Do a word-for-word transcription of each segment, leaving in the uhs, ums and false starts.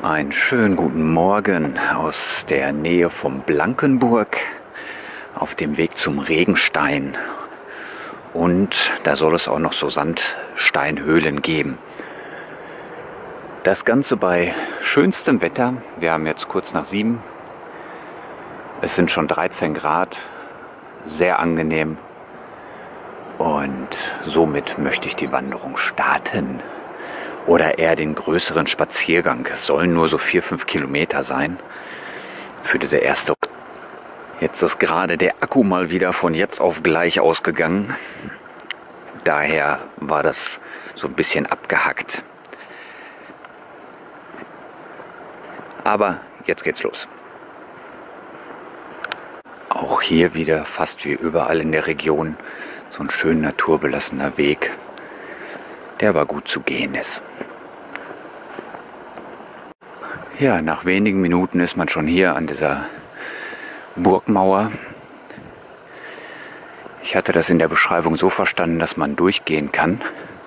Einen schönen guten Morgen aus der Nähe von Blankenburg auf dem Weg zum Regenstein. Und da soll es auch noch so Sandsteinhöhlen geben. Das Ganze bei schönstem Wetter. Wir haben jetzt kurz nach sieben. Es sind schon dreizehn Grad. Sehr angenehm. Und somit möchte ich die Wanderung starten. Oder eher den größeren Spaziergang. Es sollen nur so vier, fünf Kilometer sein für diese erste. Jetzt ist gerade der Akku mal wieder von jetzt auf gleich ausgegangen. Daher war das so ein bisschen abgehackt. Aber jetzt geht's los. Auch hier wieder fast wie überall in der Region so ein schön naturbelassener Weg, der aber gut zu gehen ist. Ja, nach wenigen Minuten ist man schon hier an dieser Burgmauer. Ich hatte das in der Beschreibung so verstanden, dass man durchgehen kann.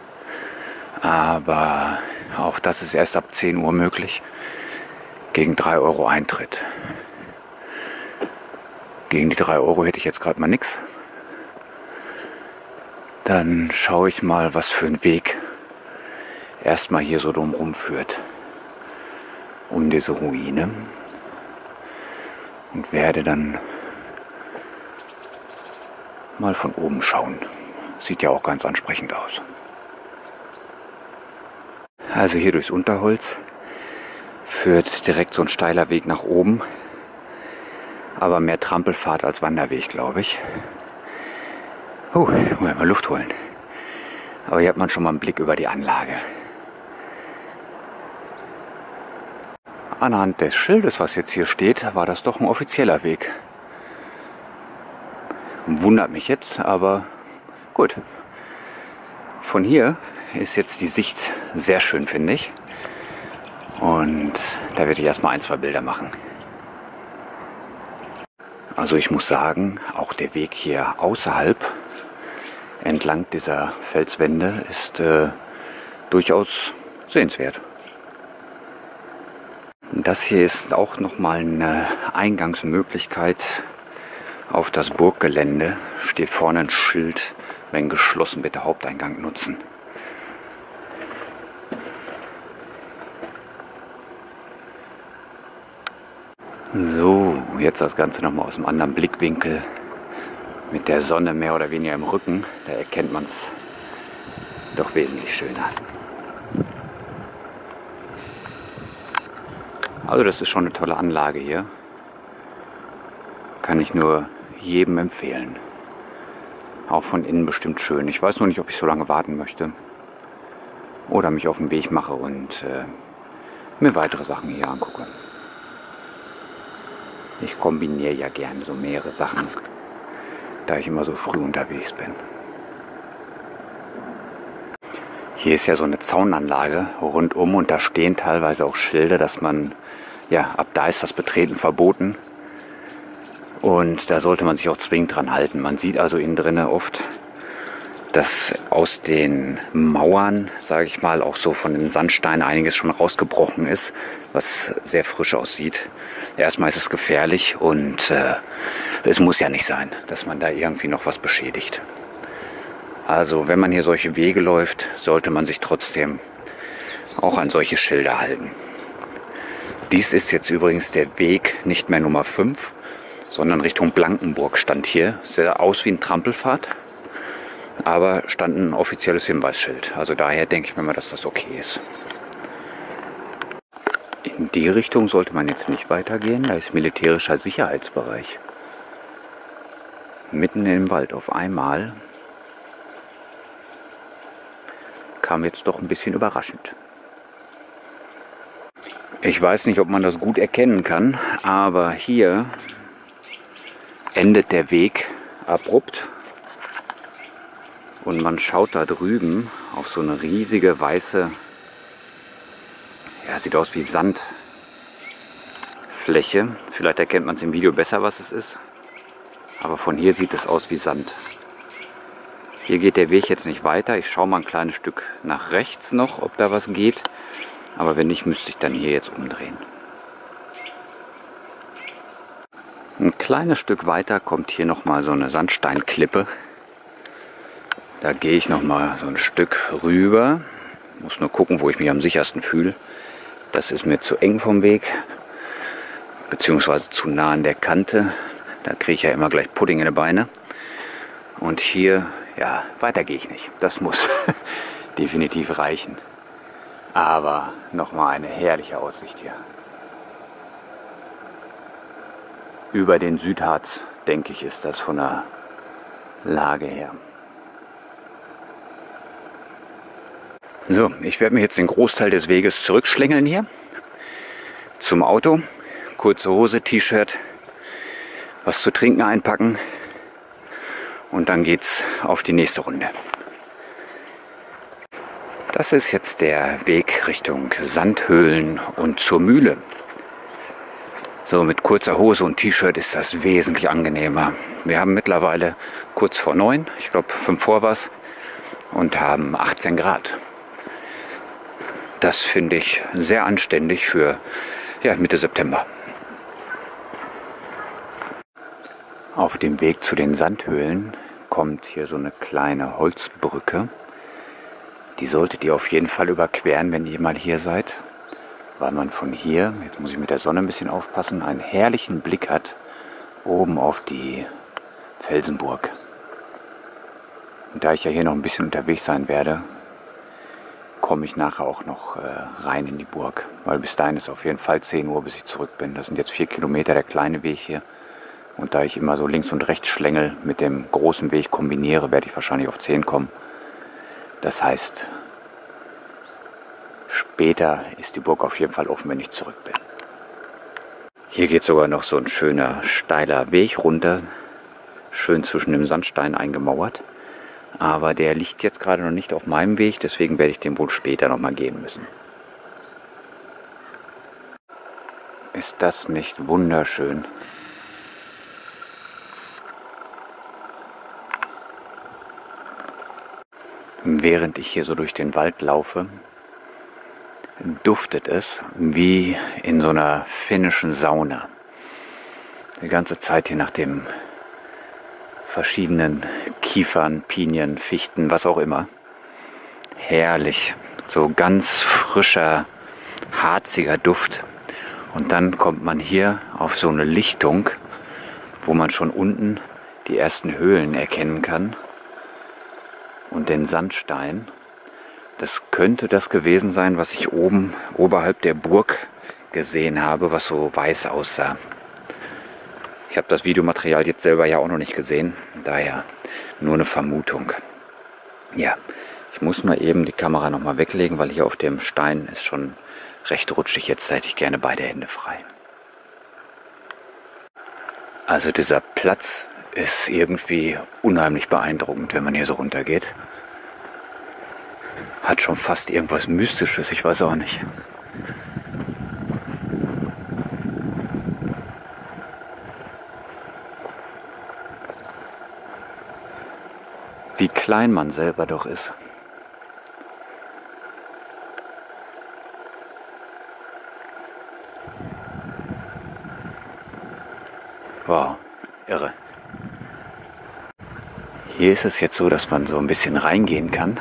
Aber auch das ist erst ab zehn Uhr möglich. Gegen drei Euro Eintritt. Gegen die drei Euro hätte ich jetzt gerade mal nichts. Dann schaue ich mal, was für ein Weg erstmal hier so drumherum führt. Um diese Ruine. Und werde dann mal von oben schauen. Sieht ja auch ganz ansprechend aus. Also hier durchs Unterholz führt direkt so ein steiler Weg nach oben. Aber mehr Trampelpfad als Wanderweg, glaube ich. Oh, ich muss mal Luft holen. Aber hier hat man schon mal einen Blick über die Anlage. Anhand des Schildes, was jetzt hier steht, war das doch ein offizieller Weg. Wundert mich jetzt, aber gut. Von hier ist jetzt die Sicht sehr schön, finde ich. Und da werde ich erstmal ein, zwei Bilder machen. Also ich muss sagen, auch der Weg hier außerhalb, entlang dieser Felswände, ist äh, durchaus sehenswert. Das hier ist auch nochmal eine Eingangsmöglichkeit auf das Burggelände. Steht vorne ein Schild, wenn geschlossen, bitte Haupteingang nutzen. So, jetzt das Ganze nochmal aus einem anderen Blickwinkel. Mit der Sonne mehr oder weniger im Rücken, da erkennt man es doch wesentlich schöner. Also das ist schon eine tolle Anlage hier. Kann ich nur jedem empfehlen. Auch von innen bestimmt schön. Ich weiß nur nicht, ob ich so lange warten möchte. Oder mich auf den Weg mache und äh, mir weitere Sachen hier angucke. Ich kombiniere ja gerne so mehrere Sachen, da ich immer so früh unterwegs bin. Hier ist ja so eine Zaunanlage rundum und da stehen teilweise auch Schilder, dass man, ja, ab da ist das Betreten verboten. Und da sollte man sich auch zwingend dran halten. Man sieht also innen drinnen oft, dass aus den Mauern, sage ich mal, auch so von dem Sandstein einiges schon rausgebrochen ist, was sehr frisch aussieht. Erstmal ist es gefährlich und äh, es muss ja nicht sein, dass man da irgendwie noch was beschädigt. Also wenn man hier solche Wege läuft, sollte man sich trotzdem auch an solche Schilder halten. Dies ist jetzt übrigens der Weg nicht mehr Nummer fünf, sondern Richtung Blankenburg stand hier. Sah aus wie ein Trampelpfad, aber stand ein offizielles Hinweisschild. Also daher denke ich mir mal, dass das okay ist. In die Richtung sollte man jetzt nicht weitergehen, da ist militärischer Sicherheitsbereich. Mitten im Wald auf einmal. Kam jetzt doch ein bisschen überraschend. Ich weiß nicht, ob man das gut erkennen kann, aber hier endet der Weg abrupt und man schaut da drüben auf so eine riesige weiße, ja, sieht aus wie Sandfläche. Vielleicht erkennt man es im Video besser, was es ist, aber von hier sieht es aus wie Sand. Hier geht der Weg jetzt nicht weiter. Ich schaue mal ein kleines Stück nach rechts noch, ob da was geht. Aber wenn nicht, müsste ich dann hier jetzt umdrehen. Ein kleines Stück weiter kommt hier nochmal so eine Sandsteinklippe. Da gehe ich nochmal so ein Stück rüber. Muss nur gucken, wo ich mich am sichersten fühle. Das ist mir zu eng vom Weg, beziehungsweise zu nah an der Kante. Da kriege ich ja immer gleich Pudding in die Beine. Und hier, ja, weiter gehe ich nicht. Das muss definitiv reichen. Aber nochmal eine herrliche Aussicht hier. Über den Südharz, denke ich, ist das von der Lage her. So, ich werde mich jetzt den Großteil des Weges zurückschlängeln hier zum Auto. Kurze Hose, T-Shirt, was zu trinken einpacken und dann geht's auf die nächste Runde. Das ist jetzt der Weg Richtung Sandhöhlen und zur Mühle. So, mit kurzer Hose und T-Shirt ist das wesentlich angenehmer. Wir haben mittlerweile kurz vor neun, ich glaube fünf vor was, und haben achtzehn Grad. Das finde ich sehr anständig für ja, Mitte September. Auf dem Weg zu den Sandhöhlen kommt hier so eine kleine Holzbrücke. Die solltet ihr auf jeden Fall überqueren, wenn ihr mal hier seid. Weil man von hier, jetzt muss ich mit der Sonne ein bisschen aufpassen, einen herrlichen Blick hat oben auf die Felsenburg. Und da ich ja hier noch ein bisschen unterwegs sein werde, komme ich nachher auch noch äh, rein in die Burg. Weil bis dahin ist auf jeden Fall zehn Uhr, bis ich zurück bin. Das sind jetzt vier Kilometer, der kleine Weg hier. Und da ich immer so links und rechts schlängel mit dem großen Weg kombiniere, werde ich wahrscheinlich auf zehn kommen. Das heißt, später ist die Burg auf jeden Fall offen, wenn ich zurück bin. Hier geht sogar noch so ein schöner, steiler Weg runter. Schön zwischen dem Sandstein eingemauert. Aber der liegt jetzt gerade noch nicht auf meinem Weg, deswegen werde ich den wohl später noch mal gehen müssen. Ist das nicht wunderschön? Während ich hier so durch den Wald laufe, duftet es wie in so einer finnischen Sauna. Die ganze Zeit hier nach dem verschiedenen Kiefern, Pinien, Fichten, was auch immer. Herrlich. So ganz frischer, harziger Duft. Und dann kommt man hier auf so eine Lichtung, wo man schon unten die ersten Höhlen erkennen kann. Und den Sandstein. Das könnte das gewesen sein, was ich oben oberhalb der Burg gesehen habe, was so weiß aussah. Ich habe das Videomaterial jetzt selber ja auch noch nicht gesehen, daher nur eine Vermutung. Ja, ich muss mal eben die Kamera noch mal weglegen, weil hier auf dem Stein ist schon recht rutschig. Jetzt hätte ich gerne beide Hände frei. Also dieser Platz ist irgendwie unheimlich beeindruckend, wenn man hier so runtergeht. Hat schon fast irgendwas Mystisches, ich weiß auch nicht. Wie klein man selber doch ist. Wow, irre. Hier ist es jetzt so, dass man so ein bisschen reingehen kann.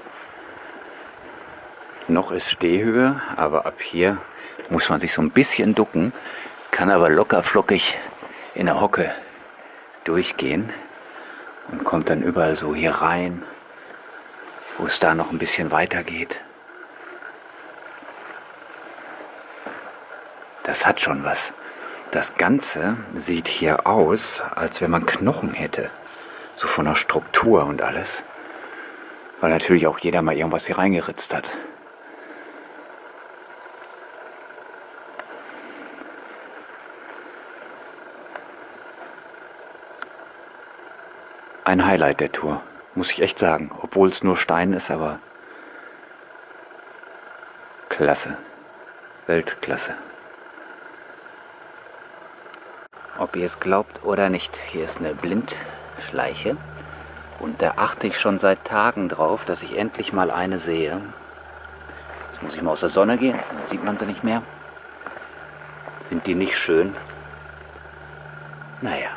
Noch ist Stehhöhe, aber ab hier muss man sich so ein bisschen ducken, kann aber locker flockig in der Hocke durchgehen und kommt dann überall so hier rein, wo es da noch ein bisschen weiter geht. Das hat schon was. Das Ganze sieht hier aus, als wenn man Knochen hätte. So von der Struktur und alles. Weil natürlich auch jeder mal irgendwas hier reingeritzt hat. Ein Highlight der Tour, muss ich echt sagen. Obwohl es nur Stein ist, aber klasse. Weltklasse. Ob ihr es glaubt oder nicht, hier ist eine Blindschleiche. Und da achte ich schon seit Tagen drauf, dass ich endlich mal eine sehe. Jetzt muss ich mal aus der Sonne gehen, dann sieht man sie nicht mehr. Sind die nicht schön? Naja.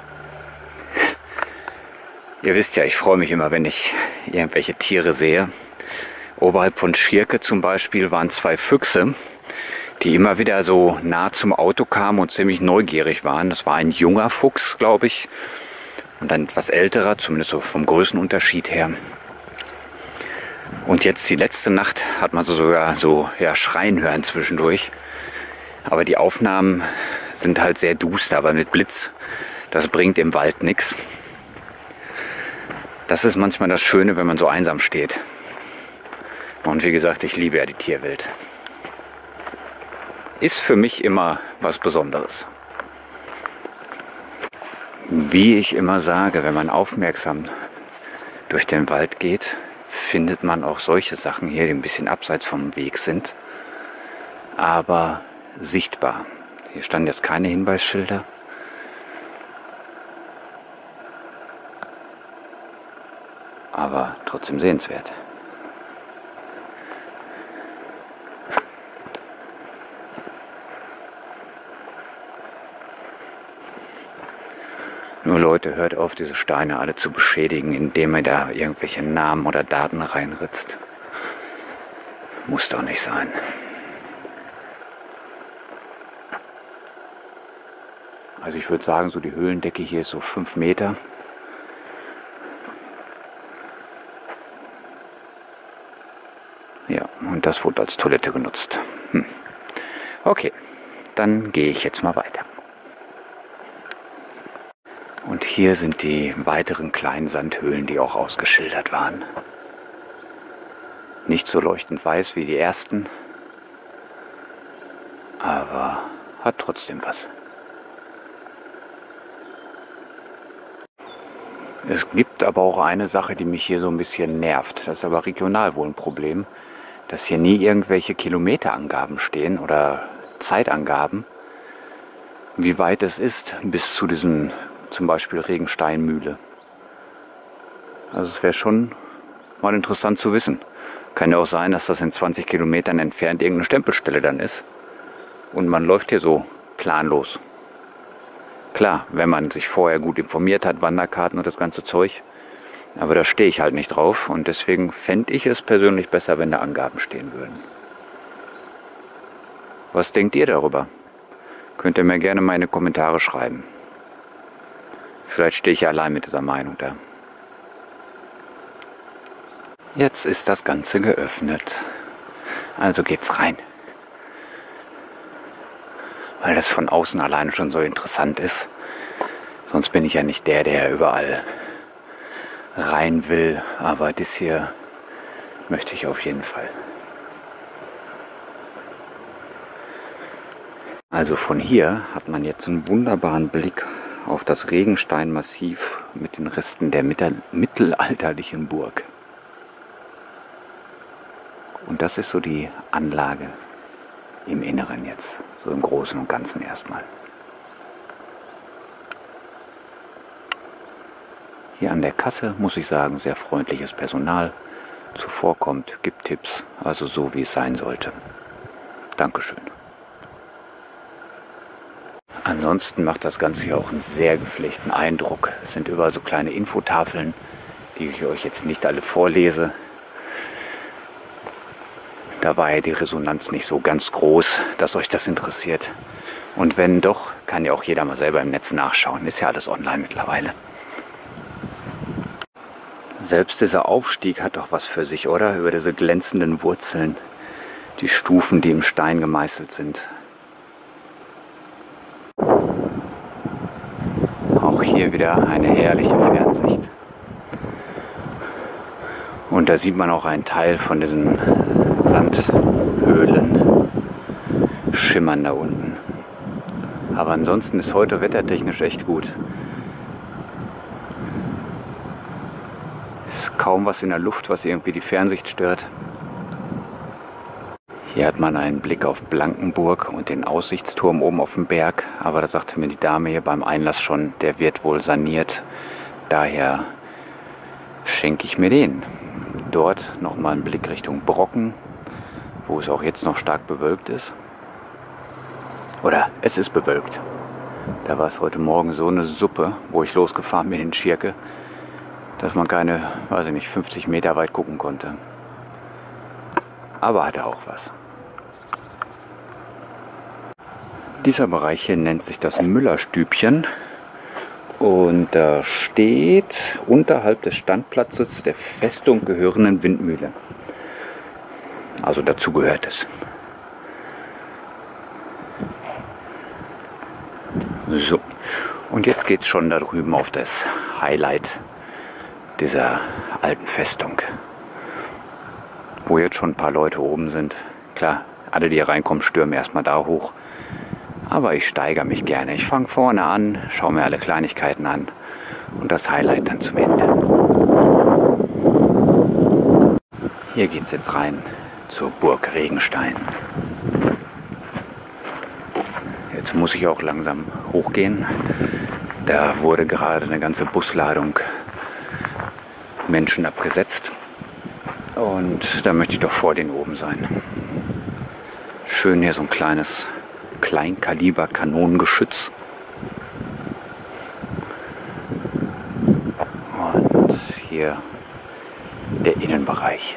Ihr wisst ja, ich freue mich immer, wenn ich irgendwelche Tiere sehe. Oberhalb von Schirke zum Beispiel waren zwei Füchse, die immer wieder so nah zum Auto kamen und ziemlich neugierig waren. Das war ein junger Fuchs, glaube ich, und ein etwas älterer, zumindest so vom Größenunterschied her. Und jetzt die letzte Nacht hat man so sogar so ja, schreien hören zwischendurch. Aber die Aufnahmen sind halt sehr duster, aber mit Blitz, das bringt im Wald nichts. Das ist manchmal das Schöne, wenn man so einsam steht. Und wie gesagt, ich liebe ja die Tierwelt. Ist für mich immer was Besonderes. Wie ich immer sage, wenn man aufmerksam durch den Wald geht, findet man auch solche Sachen hier, die ein bisschen abseits vom Weg sind, aber sichtbar. Hier standen jetzt keine Hinweisschilder. Aber trotzdem sehenswert. Nur Leute, hört auf, diese Steine alle zu beschädigen, indem ihr da irgendwelche Namen oder Daten reinritzt. Muss doch nicht sein. Also ich würde sagen, so die Höhlendecke hier ist so fünf Meter. Ja, und das wurde als Toilette genutzt. Hm. Okay, dann gehe ich jetzt mal weiter. Und hier sind die weiteren kleinen Sandhöhlen, die auch ausgeschildert waren. Nicht so leuchtend weiß wie die ersten, aber hat trotzdem was. Es gibt aber auch eine Sache, die mich hier so ein bisschen nervt. Das ist aber regional wohl ein Problem, dass hier nie irgendwelche Kilometerangaben stehen oder Zeitangaben, wie weit es ist bis zu diesen zum Beispiel Regensteinmühle. Also es wäre schon mal interessant zu wissen. Kann ja auch sein, dass das in zwanzig Kilometern entfernt irgendeine Stempelstelle dann ist und man läuft hier so planlos. Klar, wenn man sich vorher gut informiert hat, Wanderkarten und das ganze Zeug, aber da stehe ich halt nicht drauf und deswegen fände ich es persönlich besser, wenn da Angaben stehen würden. Was denkt ihr darüber? Könnt ihr mir gerne mal in die Kommentare schreiben. Vielleicht stehe ich ja allein mit dieser Meinung da. Jetzt ist das Ganze geöffnet. Also geht's rein. Weil das von außen alleine schon so interessant ist. Sonst bin ich ja nicht der, der überall rein will. Aber das hier möchte ich auf jeden Fall. Also von hier hat man jetzt einen wunderbaren Blick auf das Regensteinmassiv mit den Resten der mittelalterlichen Burg. Und das ist so die Anlage im Inneren jetzt, so im Großen und Ganzen erstmal. Hier an der Kasse, muss ich sagen, sehr freundliches Personal, zuvorkommt, gibt Tipps, also so wie es sein sollte. Dankeschön. Ansonsten macht das Ganze hier auch einen sehr gepflegten Eindruck. Es sind überall so kleine Infotafeln, die ich euch jetzt nicht alle vorlese. Da war ja die Resonanz nicht so ganz groß, dass euch das interessiert. Und wenn doch, kann ja auch jeder mal selber im Netz nachschauen. Ist ja alles online mittlerweile. Selbst dieser Aufstieg hat doch was für sich, oder? Über diese glänzenden Wurzeln, die Stufen, die im Stein gemeißelt sind. Auch hier wieder eine herrliche Fernsicht. Und da sieht man auch einen Teil von diesen Sandhöhlen schimmern da unten. Aber ansonsten ist heute wettertechnisch echt gut. Ist kaum was in der Luft, was irgendwie die Fernsicht stört. Hier hat man einen Blick auf Blankenburg und den Aussichtsturm oben auf dem Berg. Aber da sagte mir die Dame hier beim Einlass schon, der wird wohl saniert. Daher schenke ich mir den. Dort nochmal einen Blick Richtung Brocken, wo es auch jetzt noch stark bewölkt ist. Oder es ist bewölkt. Da war es heute Morgen so eine Suppe, wo ich losgefahren bin in Schierke, dass man keine, weiß ich nicht, fünfzig Meter weit gucken konnte. Aber hatte auch was. Dieser Bereich hier nennt sich das Müllerstübchen. Und da steht unterhalb des Standplatzes der Festung gehörenden Windmühle. Also dazu gehört es. So, und jetzt geht es schon da drüben auf das Highlight dieser alten Festung. Wo jetzt schon ein paar Leute oben sind. Klar, alle, die hier reinkommen, stürmen erstmal da hoch. Aber ich steigere mich gerne. Ich fange vorne an, schaue mir alle Kleinigkeiten an und das Highlight dann zum Ende. Hier geht es jetzt rein zur Burg Regenstein. Jetzt muss ich auch langsam hochgehen. Da wurde gerade eine ganze Busladung Menschen abgesetzt. Und da möchte ich doch vor denen oben sein. Schön hier so ein kleines Kleinkaliber-Kanonengeschütz. Und hier der Innenbereich.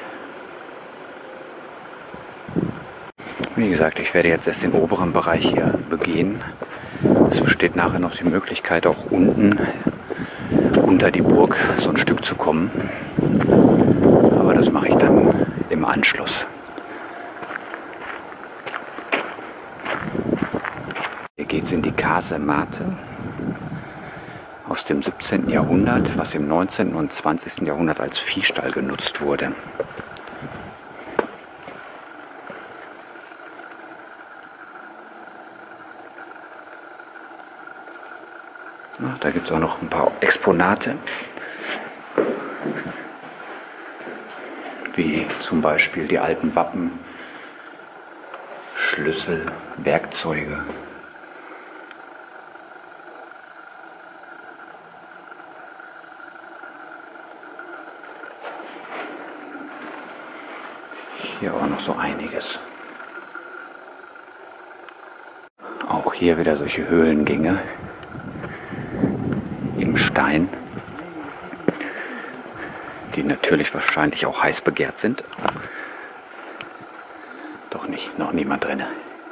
Wie gesagt, ich werde jetzt erst den oberen Bereich hier begehen. Es besteht nachher noch die Möglichkeit, auch unten unter die Burg so ein Stück zu kommen. Aber das mache ich dann im Anschluss. Hier geht es in die Casemate aus dem siebzehnten Jahrhundert, was im neunzehnten und zwanzigsten Jahrhundert als Viehstall genutzt wurde. Na, da gibt es auch noch ein paar Exponate, wie zum Beispiel die alten Wappen, Schlüssel, Werkzeuge. Hier auch noch so einiges. Auch hier wieder solche Höhlengänge im Stein, die natürlich wahrscheinlich auch heiß begehrt sind. Doch nicht, noch niemand drin.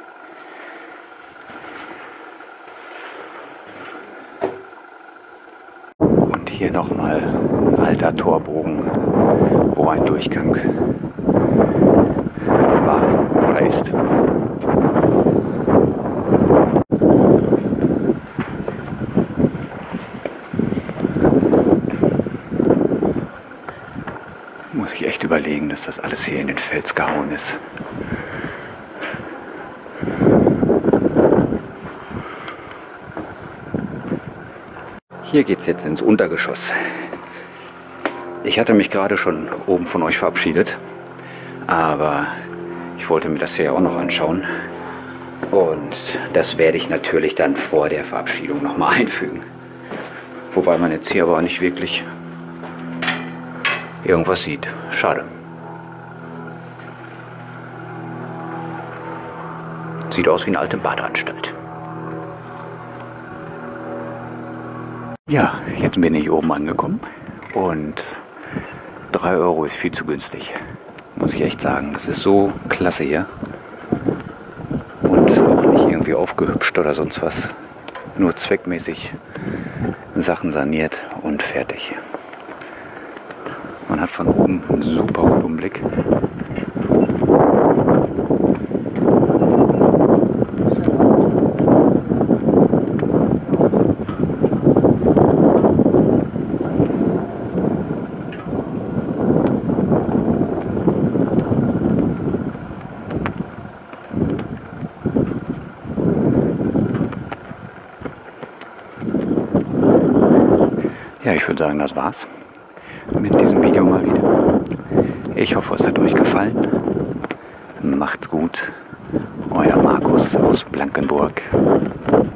Und hier nochmal ein alter Torbogen, wo ein Durchgang war oder ist. Muss ich echt überlegen, dass das alles hier in den Fels gehauen ist. Hier geht es jetzt ins Untergeschoss. Ich hatte mich gerade schon oben von euch verabschiedet, aber ich wollte mir das hier auch noch anschauen. Und das werde ich natürlich dann vor der Verabschiedung nochmal einfügen. Wobei man jetzt hier aber auch nicht wirklich irgendwas sieht. Schade. Sieht aus wie eine alte Badeanstalt. Ja, jetzt bin ich oben angekommen und drei Euro ist viel zu günstig. Muss ich echt sagen. Das ist so klasse hier. Und auch nicht irgendwie aufgehübscht oder sonst was. Nur zweckmäßig Sachen saniert und fertig. Man hat von oben einen super Rundumblick. Ja, ich würde sagen, das war's mit diesem Video mal wieder. Ich hoffe, es hat euch gefallen. Macht's gut. Euer Markus aus Blankenburg.